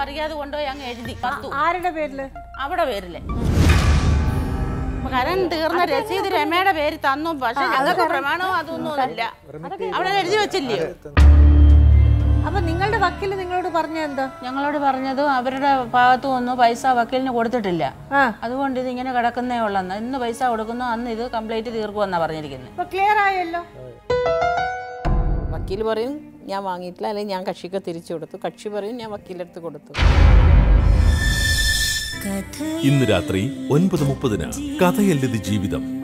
അറിയാതെ കൊണ്ടുപോയി അങ്ങ് എഴുതി കത്തു. ആരുടെ പേരില്? അവിടെ പേരില്. കരം തീർന്ന രസീത് രമയുടെ പേര് തന്നു. പക്ഷെ ഞങ്ങൾക്ക് പ്രമാണവും അതൊന്നുമില്ല. അവിടെ എഴുതി വെച്ചില്ലയോ? അപ്പൊ നിങ്ങളുടെ വക്കീല് നിങ്ങളോട് പറഞ്ഞ എന്താ? ഞങ്ങളോട് പറഞ്ഞത് അവരുടെ ഭാഗത്തു ഒന്നും പൈസ വക്കീലിന് കൊടുത്തിട്ടില്ല, അതുകൊണ്ട് ഇത് ഇങ്ങനെ കിടക്കുന്നേ ഉള്ളെന്ന്. ഇന്ന് പൈസ കൊടുക്കുന്നു, അന്ന് ഇത് കംപ്ലീറ്റ് തീർക്കുമെന്നാണ് പറഞ്ഞിരിക്കുന്നത്. ക്ലിയർ ആയല്ലോ. വക്കീൽ പറയും ഞാൻ വാങ്ങിയിട്ടില്ല, അല്ലെങ്കിൽ ഞാൻ കക്ഷിക്ക് തിരിച്ചു കൊടുത്തു. കക്ഷി പറയും ഞാൻ വക്കീലെടുത്ത് കൊടുത്തു. ഇന്ന് രാത്രി 9:30 കഥയല്ലിത് ജീവിതം.